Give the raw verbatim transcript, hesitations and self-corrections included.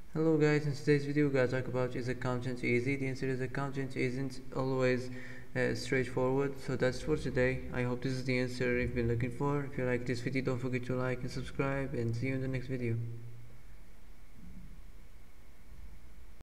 Hello guys, in today's video we're gonna talk about, is accountant easy? The answer is accountant isn't always uh, straightforward. So that's for today. I hope this is the answer you've been looking for. If you like this video, don't forget to like and subscribe, and see you in the next video.